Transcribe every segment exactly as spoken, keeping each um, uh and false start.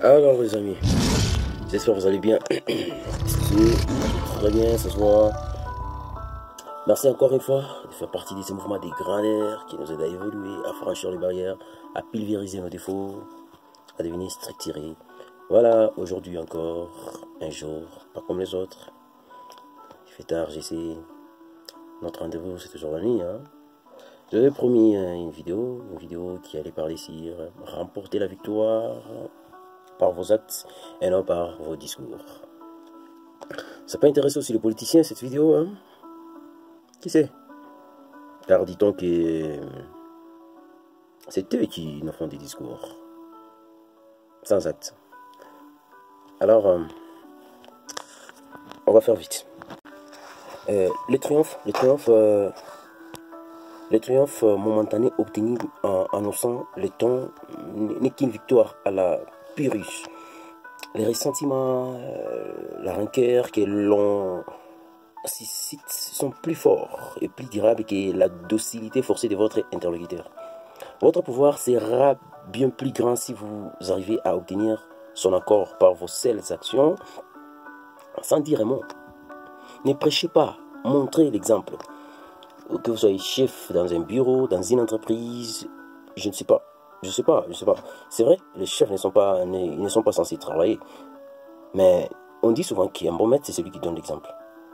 Alors les amis, j'espère que vous allez bien. Excusez, très bien ce soir. Merci encore une fois de faire partie de ce mouvement des grandeurs qui nous aide à évoluer, à franchir les barrières, à pulvériser nos défauts, à devenir structurés. Voilà, aujourd'hui encore, un jour, pas comme les autres. Il fait tard, j'essaie. Notre rendez-vous, c'est toujours la nuit. Hein. J'avais promis une vidéo, une vidéo qui allait parler sur remporter la victoire par vos actes et non par vos discours. Ça peut intéresser aussi les politiciens cette vidéo, hein? Qui sait? Car dit-on que c'est eux qui nous font des discours sans actes. Alors, euh, on va faire vite. Euh, le triomphe, le triomphe, euh, le triomphe momentané obtenu en annonçant le ton n'est qu'une victoire à la pyrrhus. Les ressentiments, euh, la rancœur que l'on suscite sont plus forts et plus durables que la docilité forcée de votre interlocuteur. Votre pouvoir sera bien plus grand si vous arrivez à obtenir son accord par vos seules actions, sans dire un mot. Ne prêchez pas, montrez l'exemple. Que vous soyez chef dans un bureau, dans une entreprise, je ne sais pas. Je sais pas, je sais pas. C'est vrai, les chefs ne sont pas, ne, ils ne sont pas censés travailler. Mais on dit souvent qu'un bon maître, c'est celui qui donne l'exemple.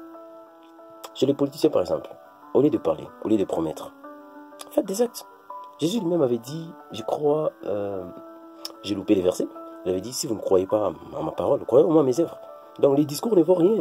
Chez les politiciens, par exemple, au lieu de parler, au lieu de promettre, faites des actes. Jésus lui-même avait dit, je crois, euh, j'ai loupé les versets, il avait dit, si vous ne croyez pas à ma parole, croyez au moins à mes œuvres. Donc les discours ne vaut rien.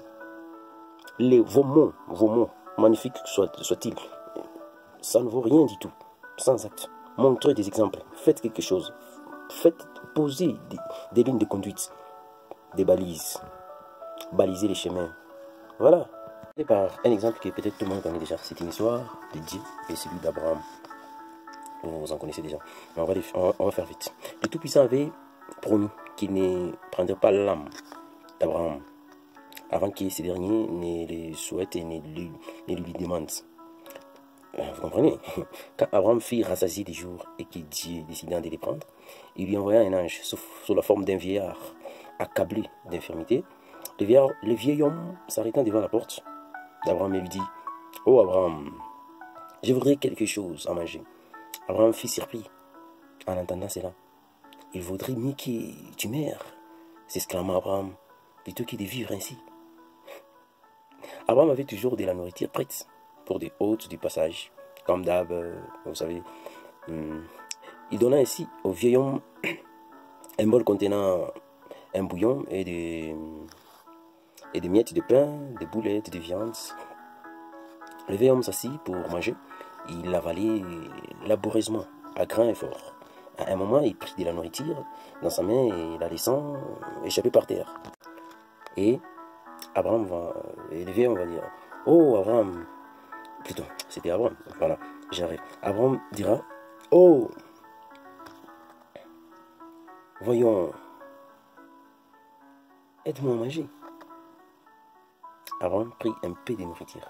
Les, vos mots, vos mots, magnifiques soient-ils, ça ne vaut rien du tout, sans acte. Montrez des exemples, faites quelque chose, faites poser des, des lignes de conduite, des balises, baliser les chemins. Voilà. Et par un exemple que peut-être tout le monde connaît déjà, c'est une histoire de Dieu et celui d'Abraham. Vous en connaissez déjà. On va, on, va, on va faire vite. Le Tout-Puissant avait promis qu'il ne prendrait pas l'âme d'Abraham avant que ce dernier ne le souhaite et ne lui, ne lui demande. Vous comprenez? Quand Abraham fit rassasier des jours et que Dieu décida de les prendre, il lui envoya un ange sous, sous la forme d'un vieillard accablé d'infirmité. Le vieil, le vieil homme s'arrêtant devant la porte d'Abraham et lui dit: Oh Abraham, je voudrais quelque chose à manger. Abraham fut surpris en entendant cela. Il vaudrait mieux que tu meurs, s'exclama Abraham, plutôt que de vivre ainsi. Abraham avait toujours de la nourriture prête pour des hôtes du passage, comme d'hab, vous savez. Il donna ainsi au vieil homme un bol contenant un bouillon et des, et des miettes de pain, des boulettes de viande. Le vieil homme s'assit pour manger. Il avalait laborieusement, à grand effort. À un moment, il prit de la nourriture dans sa main et la laissant échapper par terre. Et Abraham va, et le vieil homme va dire: Oh Abraham, plutôt, c'était Abraham, voilà, j'arrive. Abraham dira: Oh, voyons, aide-moi à manger. Abraham prit un peu de nourriture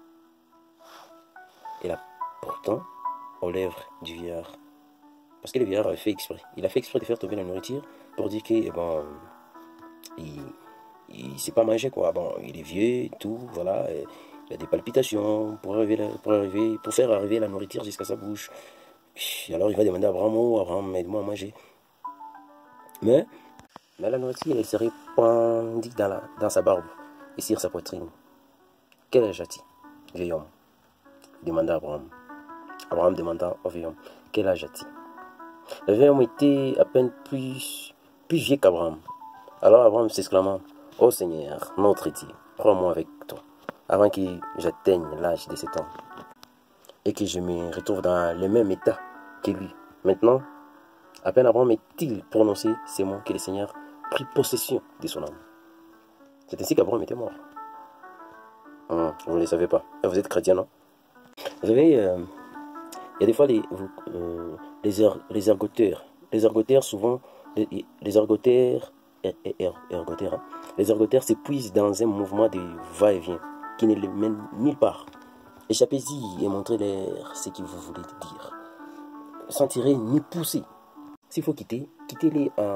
et la portant aux lèvres du vieillard. Parce que le vieillard avait fait exprès. Il a fait exprès de faire tomber la nourriture pour dire que, eh bon, il ne sait pas manger, quoi. Bon, il est vieux, tout, voilà. Il a des palpitations pour, arriver, pour, arriver, pour faire arriver la nourriture jusqu'à sa bouche. Alors il va demander à Abraham: Oh, Abraham, aide-moi à manger. Mais, mais la nourriture, elle se répandit dans, la, dans sa barbe et sur sa poitrine. Quel âge a-t-il, vieil homme? Demanda Abraham. Abraham demanda au vieil homme: Quel âge a-t-il? Le vieil homme était à peine plus, plus vieux qu'Abraham. Alors Abraham s'exclama: Oh Seigneur, notre Dieu, prends-moi avec toi, avant que j'atteigne l'âge de cet homme, et que je me retrouve dans le même état que lui. Maintenant, à peine Abraham est-il prononcé ces mots que le Seigneur prit possession de son âme. C'est ainsi qu'Abraham était mort. Hum, vous ne le savez pas. Vous êtes chrétien, non? Vous savez, euh, il y a des fois les, vous, euh, les, er, les ergoteurs. Les ergoteurs, souvent, les, les ergoteurs, er, er, ergoteurs, hein, les ergoteurs s'épuisent dans un mouvement de va-et-vient qui ne les mène nulle part. Échappez-y et montrez-leur ce que vous voulez dire. Sans tirer ni pousser. S'il faut quitter, quittez-les en,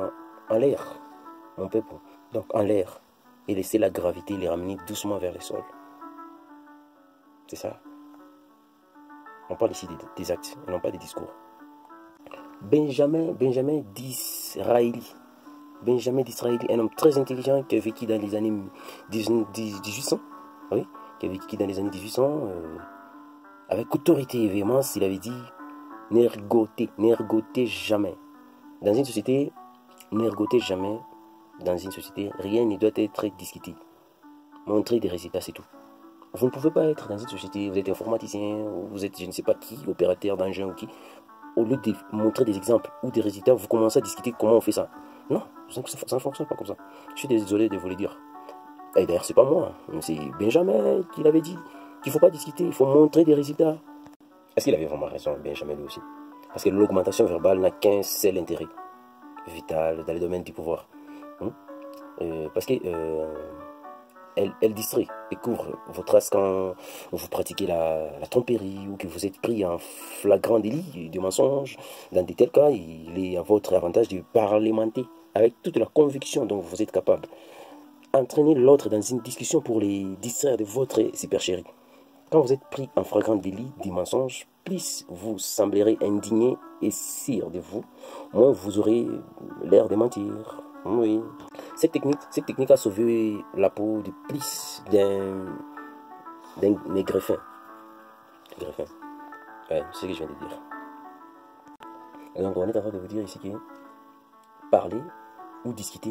en l'air, mon peuple. Donc en l'air. Et laisser la gravité les ramener doucement vers le sol. C'est ça. On parle ici des, des actes et non pas des discours. Benjamin, Benjamin Disraeli. Benjamin Disraeli, un homme très intelligent qui a vécu dans les années dix-huit cents. Oui, qui a vécu dans les années dix-huit cents. Euh, avec autorité et véhémence, il avait dit n'ergotez, n'ergotez jamais. Dans une société, n'ergotez jamais. Dans une société, rien ne doit être discuté. Montrer des résultats, c'est tout. Vous ne pouvez pas être dans une société, vous êtes informaticien, ou vous êtes je ne sais pas qui, opérateur d'engin ou qui. Au lieu de montrer des exemples ou des résultats, vous commencez à discuter comment on fait ça. Non, ça, ça ne fonctionne pas comme ça. Je suis désolé de vous le dire. Et d'ailleurs, c'est pas moi, c'est Benjamin qui l'avait dit qu'il ne faut pas discuter, il faut montrer des résultats. Est-ce qu'il avait vraiment raison, Benjamin lui aussi? Parce que l'augmentation verbale n'a qu'un seul intérêt vital dans le domaine du pouvoir. Hum? Euh, parce que euh, elle, elle distrait et couvre vos traces quand vous pratiquez la, la tromperie ou que vous êtes pris en flagrant délit de mensonge. Dans de tels cas, il est à votre avantage de parlementer avec toute la conviction dont vous êtes capable. Entraîner l'autre dans une discussion pour les distraire de votre supercherie. Quand vous êtes pris en flagrant délit de mensonge, plus vous semblerez indigné et sûr de vous, moins vous aurez l'air de mentir. Oui. Cette technique, cette technique a sauvé la peau de plus d'un d'un greffin. Greffin. Ouais, c'est ce que je viens de dire. Et donc on est en train de vous dire ici que parler ou discuter,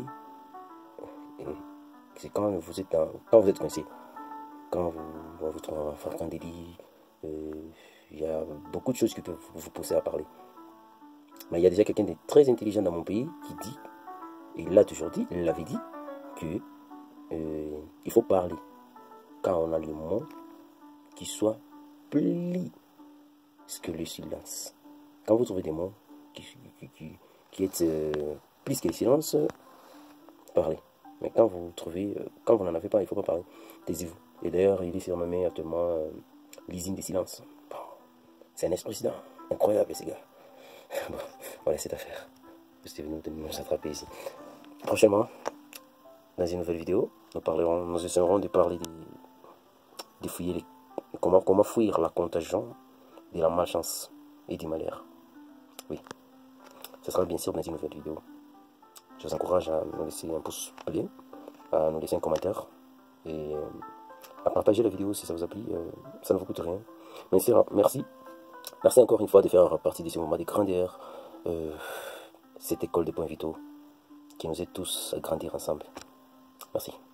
c'est quand vous êtes dans, quand vous êtes coincé, quand vous vous trouvez en flagrant délit, euh, il y a beaucoup de choses qui peuvent vous pousser à parler. Mais il y a déjà quelqu'un de très intelligent dans mon pays qui dit, et il l'a toujours dit, il l'avait dit, que euh, il faut parler quand on a le mot qui soit plus que le silence. Quand vous trouvez des mots qui, qui, qui, qui est euh, plus que le silence, parlez. Mais quand vous trouvez, euh, quand vous n'en avez pas, il ne faut pas parler. Taisez-vous. Et d'ailleurs, il est surnommé actuellement euh, l'usine des silences. Bon, c'est un ex-président. Incroyable, ces gars. Bon, voilà cette affaire. Vous êtes venu nous attraper ici. Prochainement, dans une nouvelle vidéo, nous parlerons, nous essaierons de parler de, de fouiller les, comment, comment fuir la contagion de la malchance et du malheur. Oui, ce sera bien sûr dans une nouvelle vidéo. Je vous encourage à nous laisser un pouce bleu, à nous laisser un commentaire et à partager la vidéo si ça vous a plu. Euh, ça ne vous coûte rien. Merci, merci, merci encore une fois de faire partie de ce moment de grandeur, euh, cette école de points vitaux qui nous aide tous à grandir ensemble. Merci.